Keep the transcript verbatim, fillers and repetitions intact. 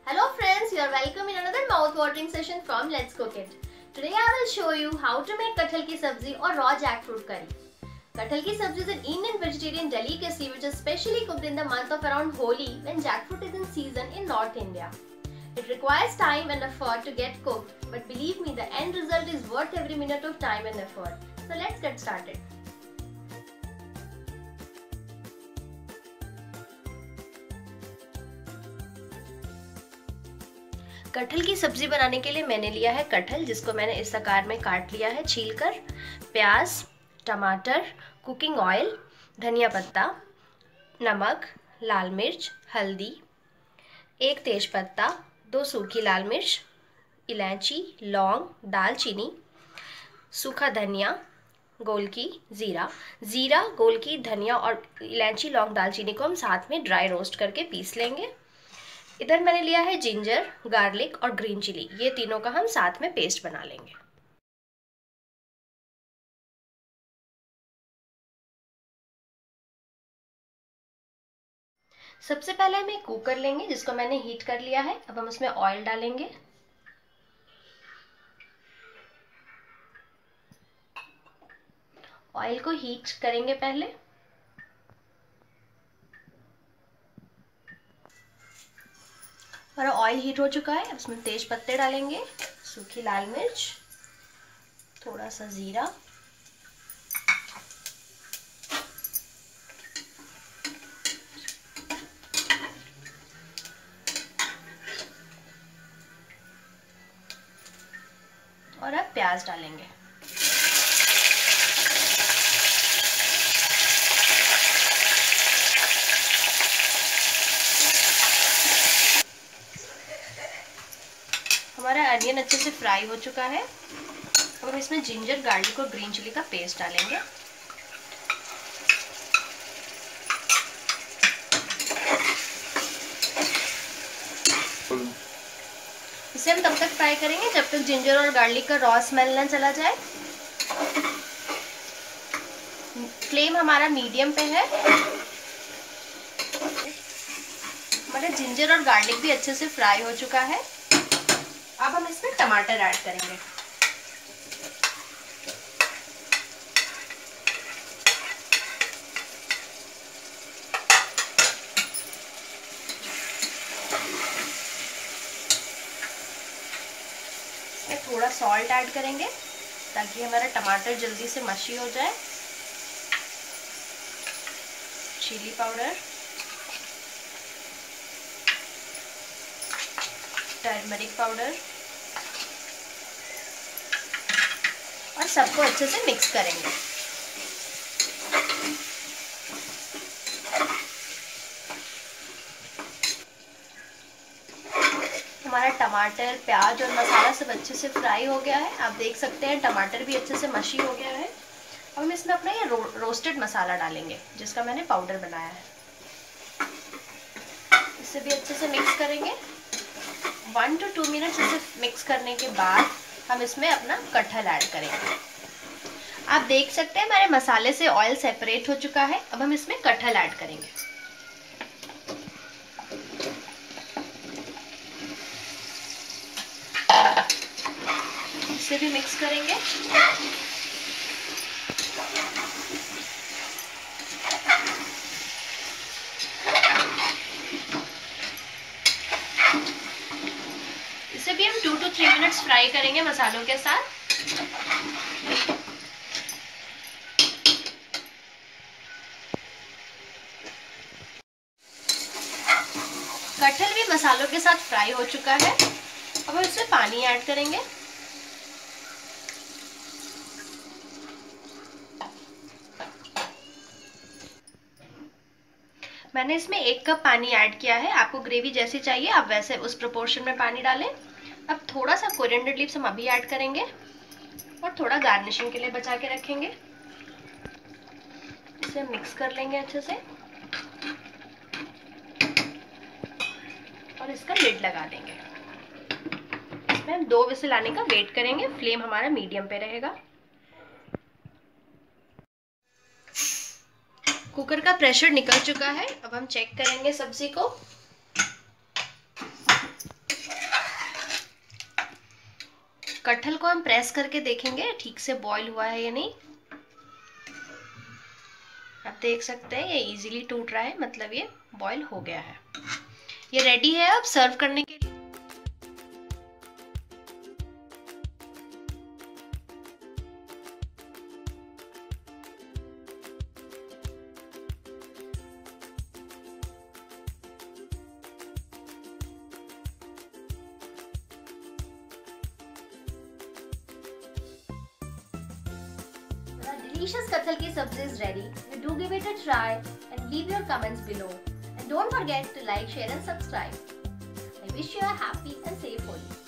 Hello friends, you are welcome in another mouth-watering session from Let's Cook It. Today I will show you how to make kathal ki sabzi or raw jackfruit curry. Kathal ki sabzi is an Indian vegetarian delicacy which is specially cooked in the month of around Holi when jackfruit is in season in North India. It requires time and effort to get cooked, but believe me, the end result is worth every minute of time and effort. So let's get started. कटहल की सब्जी बनाने के लिए मैंने लिया है कटहल, जिसको मैंने इस आकार में काट लिया है छीलकर, प्याज, टमाटर, कुकिंग ऑयल, धनिया पत्ता, नमक, लाल मिर्च, हल्दी, एक तेजपत्ता, दो सूखी लाल मिर्च, इलायची, लौंग, दालचीनी, सूखा धनिया, गोलकी, ज़ीरा। ज़ीरा, गोलकी, धनिया और इलायची, लौंग, दालचीनी को हम साथ में ड्राई रोस्ट करके पीस लेंगे। इधर मैंने लिया है जिंजर, गार्लिक और ग्रीन चिली, ये तीनों का हम साथ में पेस्ट बना लेंगे। सबसे पहले हम एक कुकर लेंगे जिसको मैंने हीट कर लिया है। अब हम उसमें ऑयल डालेंगे। ऑयल को हीट करेंगे पहले। हमारा ऑयल हीट हो चुका है। अब इसमें तेज पत्ते डालेंगे, सूखी लाल मिर्च, थोड़ा सा जीरा, और अब प्याज डालेंगे। हमारा अनियन अच्छे से फ्राई हो चुका है। अब हम इसमें जिंजर, गार्लिक और ग्रीन चिली का पेस्ट डालेंगे। इसे हम तब तक फ्राई करेंगे जब तक जिंजर और गार्लिक का रॉ स्मेल ना चला जाए। फ्लेम हमारा मीडियम पे है। हमारा जिंजर और गार्लिक भी अच्छे से फ्राई हो चुका है। अब हम इसमें टमाटर ऐड करेंगे। इसमें थोड़ा सॉल्ट ऐड करेंगे ताकि हमारा टमाटर जल्दी से मशी हो जाए। चिली पाउडर, टर्मरिक पाउडर, और सबको अच्छे से मिक्स करेंगे। हमारा टमाटर, प्याज और मसाला सब अच्छे से फ्राई हो गया है। आप देख सकते हैं टमाटर भी अच्छे से मशी हो गया है। अब हम इसमें अपना ये रो, रोस्टेड मसाला डालेंगे जिसका मैंने पाउडर बनाया है। इसे भी अच्छे से मिक्स करेंगे। वन टू टू मिनट्स इसे मिक्स करने के बाद हम इसमें अपना कटहल ऐड करेंगे। आप देख सकते हैं हमारे मसाले से ऑयल सेपरेट हो चुका है। अब हम इसमें कटहल ऐड करेंगे। इसे भी मिक्स करेंगे। इसे भी हम two to three minutes fry करेंगे मसालों के साथ। कटहल भी मसालों के साथ फ्राई हो चुका है। अब हम इसमें पानी ऐड करेंगे। मैंने इसमें एक कप पानी ऐड किया है। आपको ग्रेवी जैसी चाहिए आप वैसे उस प्रोपोर्शन में पानी डालें। अब थोड़ा सा कोरिएंडर लीव्स हम अभी ऐड करेंगे और थोड़ा गार्निशिंग के लिए बचा के रखेंगे। इसे मिक्स कर लेंगे अच्छे से और इसका लिड लगा देंगे। इसमें हम दो विसिल आने का वेट करेंगे। फ्लेम हमारा मीडियम पे रहेगा। कुकर का प्रेशर निकल चुका है। अब हम चेक करेंगे सब्जी को। कटहल को हम प्रेस करके देखेंगे ठीक से बॉईल हुआ है या नहीं। आप देख सकते हैं ये इजीली टूट रहा है, मतलब ये बॉईल हो गया है। ये रेडी है अब सर्व करने के लिए। Delicious kathal ki sabzi is ready. You do give it a try and leave your comments below. And don't forget to like, share and subscribe. I wish you a happy and safe Holi.